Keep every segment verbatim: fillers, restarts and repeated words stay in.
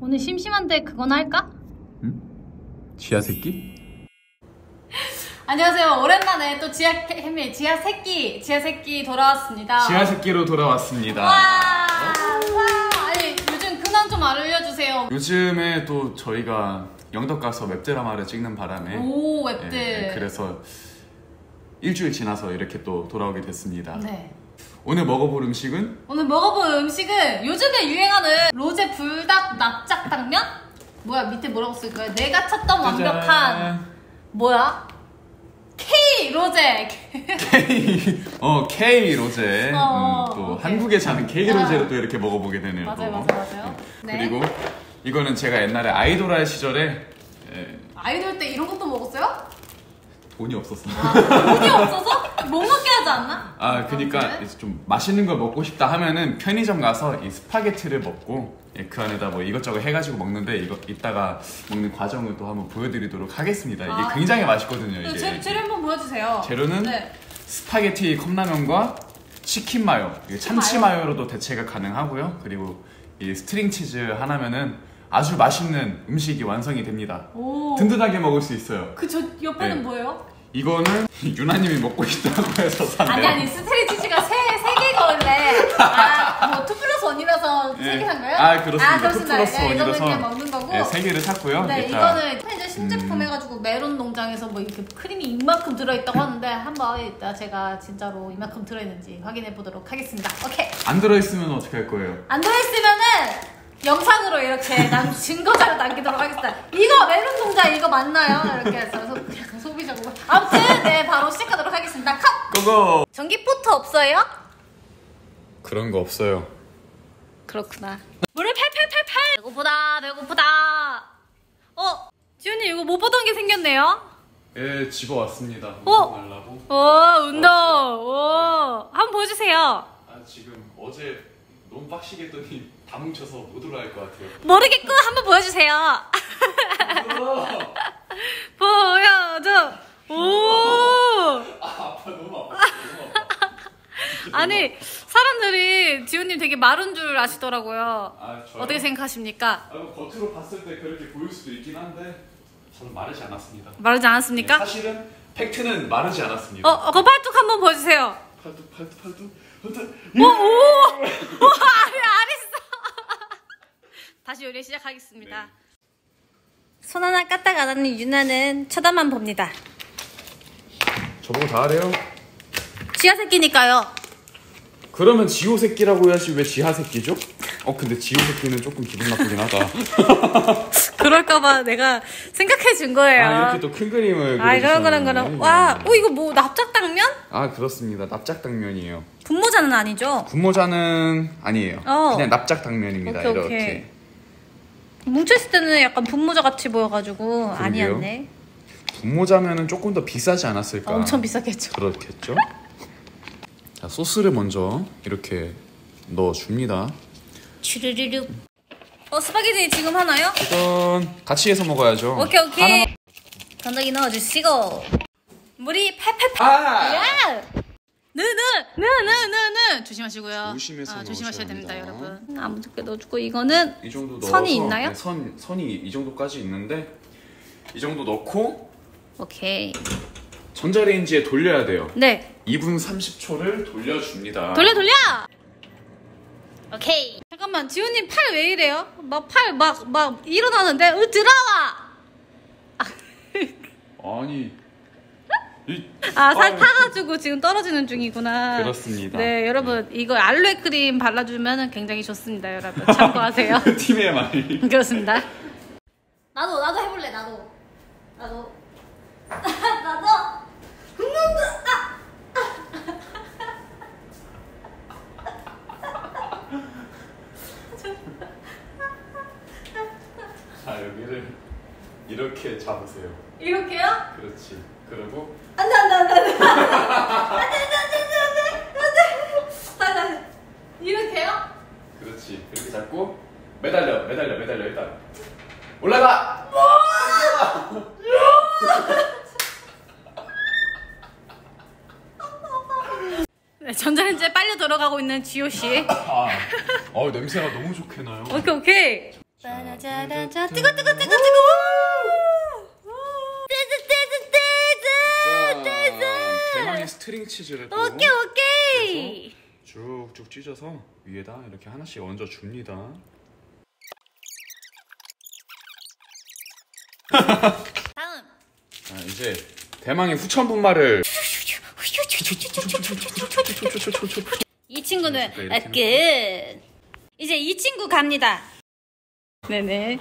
오늘 심심한데 그건 할까? 응? 지하 새끼? 안녕하세요. 오랜만에 또 지하 햄미 지하 새끼 지하 새끼 돌아왔습니다. 지하 새끼로 돌아왔습니다. 와, 와. 아니 요즘 근황 좀 알려주세요. 요즘에 또 저희가 영덕 가서 웹드라마를 찍는 바람에 오 웹드. 예, 예, 그래서 일주일 지나서 이렇게 또 돌아오게 됐습니다. 네. 오늘 먹어볼 음식은? 오늘 먹어볼 음식은 요즘에 유행하는 로제 불닭 납작당면? 뭐야 밑에 뭐라고 쓸까요? 내가 찾던 완벽한 뭐야? K 로제. K 어 K 로제. 어, 음, 또 오케이. 한국에 사는 K 로제를 또 이렇게 먹어보게 되네요. 맞아요, 또. 맞아요, 맞아요. 네. 그리고 이거는 제가 옛날에 아이돌 할 시절에 예, 아이돌 때 이런 것도 먹었어요? 돈이 없었어요. 아, 돈이 없어서 못 먹게 하지 않나? 아, 그러니까 이제 좀 맛있는 걸 먹고 싶다 하면은 편의점 가서 이 스파게티를 먹고 예, 그 안에다 뭐 이것저것 해가지고 먹는데 이거 이따가 먹는 과정을 또 한번 보여드리도록 하겠습니다. 이게 아, 굉장히 맛있거든요. 이게 재, 재료 한번 보여주세요. 재료는 네. 스파게티 컵라면과 치킨 마요, 이게 참치 마요로도 대체가 가능하고요. 그리고 이 스트링 치즈 하나면은 아주 맛있는 음식이 완성이 됩니다. 오. 든든하게 먹을 수 있어요. 그 저 옆에는 네. 뭐예요? 이거는 유나님이 먹고 싶다고 해서 샀네요. 아니 아니 스트레이 치즈가 세, 세 개가 원래 아뭐 투 플러스 원이라서 세 개 산 거예요? 아 그렇습니다. 아, 그렇습니다. 투 플러스 네, 이거는 원이라서 그냥 먹는 거고. 네, 세 개를 샀고요. 네 일단 이거는 편의점 신제품 음. 해가지고 메론 농장에서 뭐 이렇게 크림이 이만큼 들어있다고 하는데 한번 이따 제가 진짜로 이만큼 들어있는지 확인해 보도록 하겠습니다. 오케이. 안 들어있으면 어떻게 할 거예요? 안 들어있으면은 영상으로 이렇게 남 증거자료 남기도록 하겠습니다. 이거 메론 농장 이거 맞나요? 이렇게 해서 소, 약간 소비적으로. 아무튼 네 바로 시작하도록 하겠습니다. 컷! 고고! 전기포트 없어요? 그런 거 없어요. 그렇구나. 물을 팔팔팔팔. 배고프다 배고프다. 어? 지훈님 이거 못 보던 게 생겼네요? 예, 집어왔습니다. 어? 운동하려고. 오 운동. 오 한번 보여주세요. 아, 지금 어제 너무 빡시게 했더니 다 뭉쳐서 못 올라갈 것 같아요. 모르겠고 한번 보여주세요. 보여줘. 오. 아, 아파. 너무 아파. 너무 아파. 아니 사람들이 지훈님 되게 마른 줄 아시더라고요. 아, 저요? 어떻게 생각하십니까? 아, 뭐 겉으로 봤을 때 그렇게 보일 수도 있긴 한데 저는 마르지 않았습니다. 마르지 않았습니까? 네, 사실은 팩트는 마르지 않았습니다. 어, 어, 그 팔뚝 한번 보여주세요. 팔뚝, 팔뚝, 팔뚝, 팔뚝. 오, 오, 오, 아리, 아리있어. 다시 요리 시작하겠습니다. 네. 손 하나 까딱 안 하는 유나는 쳐다만 봅니다. 저보고 다 하래요? 지하 새끼니까요. 그러면 지호 새끼라고 해야지 왜 지하 새끼죠? 어 근데 지호 새끼는 조금 기분 나쁘긴 하다. 그럴까봐 내가 생각해 준 거예요. 아 이렇게 또 큰 그림을 아 그럼 그럼 그려주셨네. 그럼. 와, 어 이거 뭐 납작당면? 아 그렇습니다. 납작당면이에요. 분모자는 아니죠? 분모자는 아니에요. 어. 그냥 납작당면입니다. 오케이, 이렇게. 오케이. 뭉쳤을 때는 약간 분모자 같이 보여가지고 그러게요. 아니었네. 분모자면은 조금 더 비싸지 않았을까? 아, 엄청 비쌌겠죠. 그렇겠죠? 자 소스를 먼저 이렇게 넣어줍니다. 추르르륵. 어 스파게티 지금 하나요? 이건 같이 해서 먹어야죠. 오케이 오케이. 하나만... 건더기 넣어주시고 물이 팔팔팔. 아! 야! 느느느느느느 조심하시고요. 조심해서 아, 조심하셔야 됩니다, 넣으셔야 합니다. 여러분. 아무렇게 넣어주고 이거는 이 정도 넣어서 선이 있나요? 네, 선 선이 이 정도까지 있는데 이 정도 넣고 오케이. 전자레인지에 돌려야 돼요. 네. 이 분 삼십 초를 돌려줍니다. 돌려 돌려. 오케이. 잠깐만 지훈님 팔 왜 이래요? 막 팔 막 막 일어나는데 으 들어와. 아니 이... 아 살 아유. 타가지고 지금 떨어지는 중이구나. 그렇습니다. 네 여러분 이거 알로에 크림 발라주면 굉장히 좋습니다 여러분 참고하세요. 팀의 말. 그렇습니다. 나도 나도 해볼래 나도 나도 나도 흥분도 아! 자 여기를 이렇게 잡으세요. 이렇게요? 그렇지. 그리고 안돼 안돼 안돼 안돼 안돼 안돼 안돼 안돼 안돼 이렇게요? 그렇지. 이렇게 잡고 매달려 매달려 매달려 일단 올라가. 네, 전자레인지에 빨려 들어가고 있는 지호 씨. 아, 어 냄새가 너무 좋게 나요. 오케이 오케이. 네, 짜라짜라짜 뜨거 뜨거 뜨거 뜨거 떼즈 떼즈 떼즈 떼즈 대망의 스트링 치즈를 또 오케이 오케이 쭉쭉 찢어서 위에다 이렇게 하나씩 얹어 줍니다. 다음 자, 이제 대망의 후천 분말을 이 친구는 끝. 이제 이 친구 갑니다. 네네.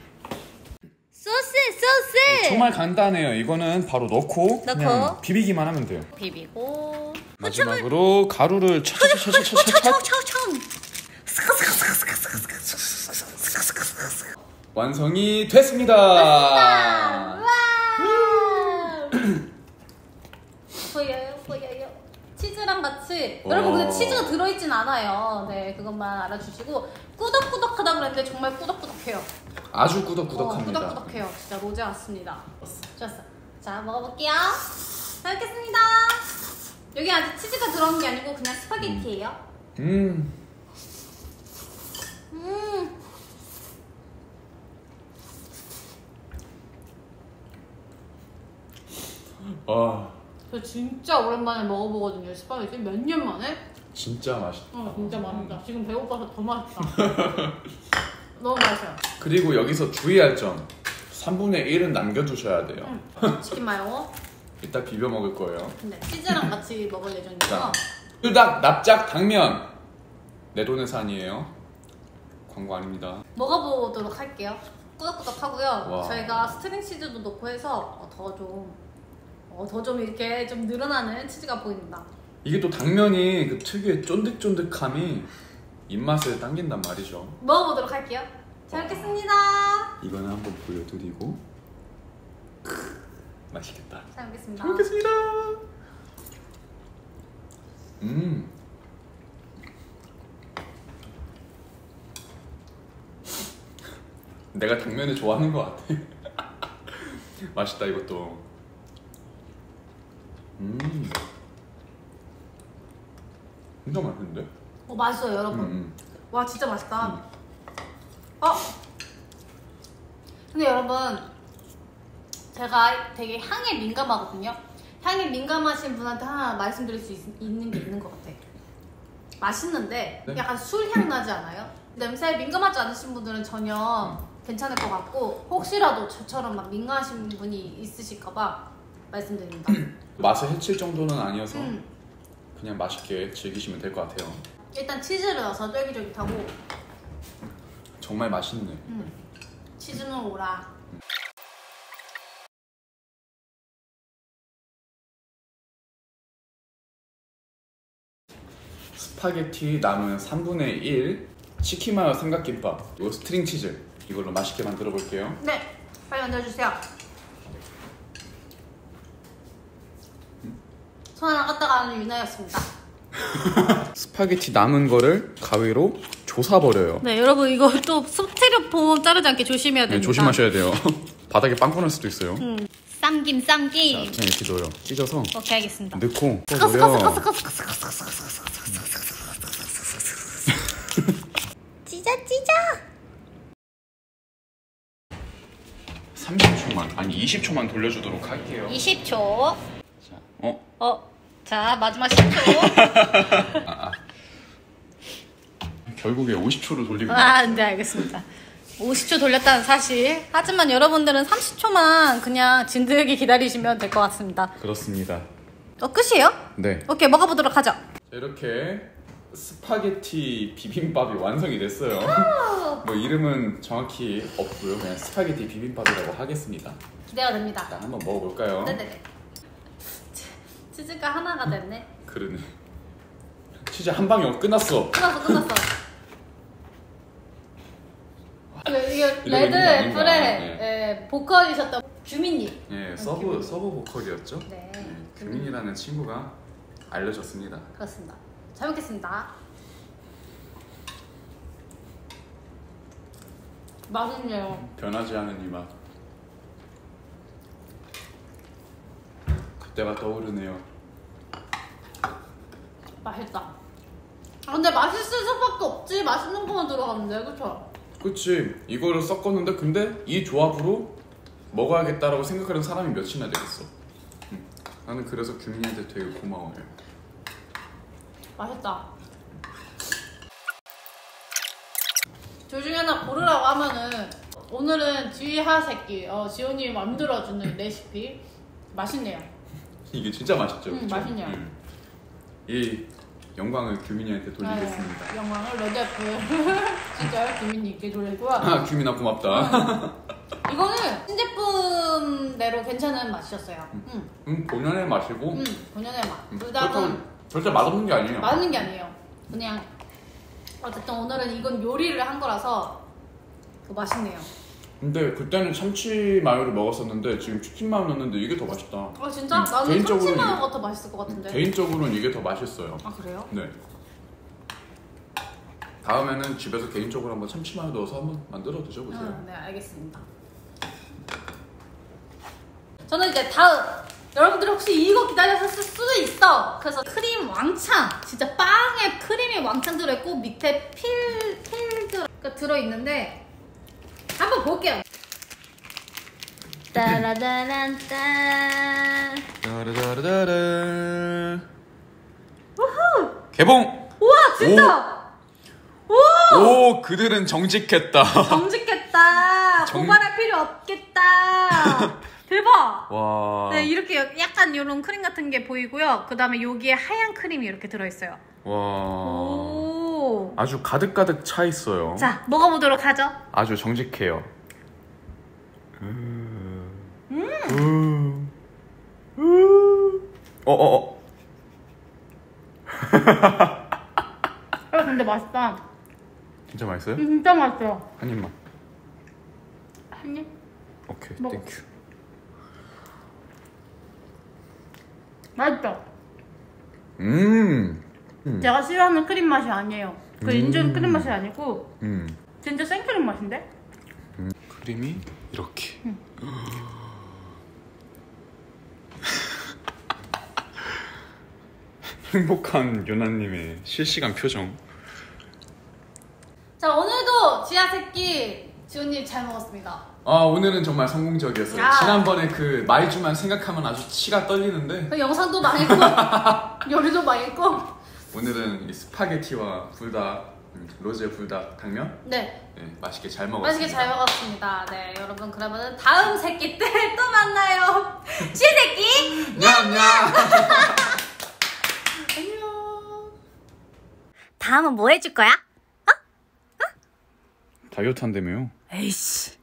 소스 소스. 정말 간단해요. 이거는 바로 넣고, 넣고. 그냥 비비기만 하면 돼요. 비비고. 마지막으로 가루를 차차차차차차 완성이 됐습니다. 보여요 보여요. 치즈랑 같이 여러분 근데 치즈가 들어있진 않아요. 네 그것만 알아주시고 꾸덕꾸덕하다 그랬는데 정말 꾸덕꾸덕해요. 아주 꾸덕꾸덕합니다. 어, 꾸덕꾸덕해요. 진짜 로제 왔습니다. 좋았어. 자 먹어볼게요. 잘 먹겠습니다. 여기 아직 치즈가 들어간 게 아니고 그냥 스파게티예요. 음. 음. 와. 저 진짜 오랜만에 먹어보거든요. 스파게티 몇 년 만에. 진짜 맛있다. 어 진짜 맛있다. 지금 배고파서 더 맛있다. 너무 맛있어요. 그리고 여기서 주의할 점 삼분의 일은 남겨두셔야 돼요. 응. 치킨 마요. 이따 비벼 먹을 거예요. 네, 치즈랑 같이 먹을 예정이고요. 불닭 납작 당면 내 돈의 산이에요. 광고 아닙니다. 먹어보도록 할게요. 꾸덕꾸덕하고요. 와. 저희가 스트링 치즈도 넣고 해서 더 좀 어, 더 좀 이렇게 좀 늘어나는 치즈가 보입니다. 이게 또 당면이 그 특유의 쫀득쫀득함이 입맛을 당긴단 말이죠. 먹어보도록 할게요. 잘 먹겠습니다. 이거는 한번 보여드리고 크, 맛있겠다. 잘 먹겠습니다. 잘 먹겠습니다. 음. 내가 당면을 좋아하는 것 같아. 맛있다 이것도. 음. 진짜 맛있는데? 어 맛있어요 여러분. 음. 와 진짜 맛있다. 음. 어. 근데 여러분 제가 되게 향에 민감하거든요. 향에 민감하신 분한테 하나 말씀드릴 수 있, 있는 게 있는 것 같아. 맛있는데 네? 약간 술향 나지 않아요? 냄새에 민감하지 않으신 분들은 전혀 괜찮을 것 같고 혹시라도 저처럼 막 민감하신 분이 있으실까봐 말씀드립니다. 맛을 해칠 정도는 아니어서 음. 그냥 맛있게 즐기시면 될 것 같아요. 일단 치즈를 넣어서 쫄깃쫄깃하고 정말 맛있네. 음. 치즈는 오라. 스파게티 남은 삼분의 일 치킨 마요 삼각김밥 요 스트링 치즈 이걸로 맛있게 만들어 볼게요. 네, 빨리 만들어주세요. 손 하나 갖다가 하는 유나였습니다. 스파게티 남은 거를 가위로 조사버려요. 네, 여러분 이거 또 스티로폼 자르지 않게 조심해야 됩니다. 네, 조심하셔야 돼요. 바닥에 빵꾸 날 수도 있어요. 음, 쌈김 쌈김. 자, 그냥 이렇게 넣어요. 찢어서 오케이 알겠습니다. 넣고 찢어 찢어. 삼십 초만 아니 이십 초만 돌려주도록 할게요. 이십 초. 자, 어? 어, 자 마지막 십 초. 아, 아. 결국에 오십 초로 돌리고. 아, 네 알겠습니다. 오십 초 돌렸다는 사실. 하지만 여러분들은 삼십 초만 그냥 진득이 기다리시면 될 것 같습니다. 그렇습니다. 어 끝이에요? 네. 오케이 먹어보도록 하죠. 자, 이렇게 스파게티 비빔밥이 완성이 됐어요. 뭐 이름은 정확히 없고요. 그냥 스파게티 비빔밥이라고 하겠습니다. 기대가 됩니다. 자, 한번 먹어볼까요? 네네네. 치, 치즈가 하나가 됐네. 그러네. 치즈 한 방에 끝났어. 끝났어 끝났어. 이게, 이게 레드 있는 거 아닌가? 애플의 네. 예, 보컬이셨던 규민님. 예, 서브 서브 보컬이었죠. 네. 예, 규민이라는 친구가 알려줬습니다. 그렇습니다. 잘 먹겠습니다. 맛있네요. 변하지 않은 이 맛. 그때가 떠오르네요. 맛있다. 아, 근데 맛있을 수밖에 없지. 맛있는 것만 들어가는데, 그쵸? 그치. 이거를 섞었는데 근데 이 조합으로 먹어야겠다라고 생각하는 사람이 몇이나 되겠어. 응. 나는 그래서 규민이한테 되게 고마워요. 맛있다. 둘 중에 하나 고르라고 하면은 오늘은 지하 새끼 어, 지훈이 만들어주는 레시피 맛있네요. 이게 진짜 맛있죠? 음, 그쵸? 맛있네요. 음. 이 영광을 규민이한테 돌리겠습니다. 네, 영광을 로제풀 진짜 규민님께 돌리고요. 아, 규민아 고맙다. 이거는 신제품대로 괜찮은 맛이었어요. 음, 음, 본연의 맛이고 음, 본연의 맛. 음, 불닭은 절대, 절대 맛없는 게 아니에요. 맛있는 게 아니에요. 그냥 어쨌든 오늘은 이건 요리를 한 거라서 맛있네요. 근데 그때는 참치 마요를 먹었었는데 지금 치킨 마요 넣었는데 이게 더 맛있다. 아 진짜? 음, 나는 개인적으로는 참치 이게- 마요가 더 맛있을 것 같은데. 개인적으로는 이게 더 맛있어요. 아 그래요? 네. 다음에는 집에서 개인적으로 한번 참치 마요 넣어서 한번 만들어 드셔보세요. 음, 네 알겠습니다. 저는 이제 다음 여러분들이 혹시 이거 기다리셨을 수도 있어. 그래서 크림 왕창 진짜 빵에 크림이 왕창 들어있고 밑에 필 필드가 들어있는데 한번 볼게요. 따라다란딴 따라다라다라. 우후! 개봉! 우와 진짜! 우와! 오, 그들은 정직했다. 정직했다. 정- 고발할 필요 없겠다. 대박. 와. 네 이렇게 약간 이런 크림 같은 게 보이고요. 그 다음에 여기에 하얀 크림이 이렇게 들어있어요. 와. 오. 아주 가득가득 차 있어요. 자 먹어보도록 하죠. 아주 정직해요. 음. 음. 어, 어, 어. 어, 근데 맛있다. 진짜 맛있어요? 진짜 맛있어요. 한 입만. 한 입? 오케이, 먹어. 땡큐. 맛있죠? 음. 음. 제가 싫어하는 크림 맛이 아니에요. 그 음. 인조는 크림 맛이 아니고 음. 진짜 생크림 맛인데? 음. 크림이 이렇게. 음. 행복한 유나님의 실시간 표정. 자 오늘도 지하새끼 지훈님 잘 먹었습니다. 아, 오늘은 정말 성공적이었어요. 야. 지난번에 그 마이주만 생각하면 아주 치가 떨리는데 그 영상도 망했고 요리도 망했고 오늘은 이 스파게티와 불닭, 음, 로제 불닭 당면 네 네, 맛있게 잘 먹었습니다. 맛있게 잘 먹었습니다. 네 여러분 그러면은 다음 새끼 때 또 만나요. 지새끼 냠냠. 안녕. 다음은 뭐 해줄 거야? 다이어트 한다며요? 에이씨.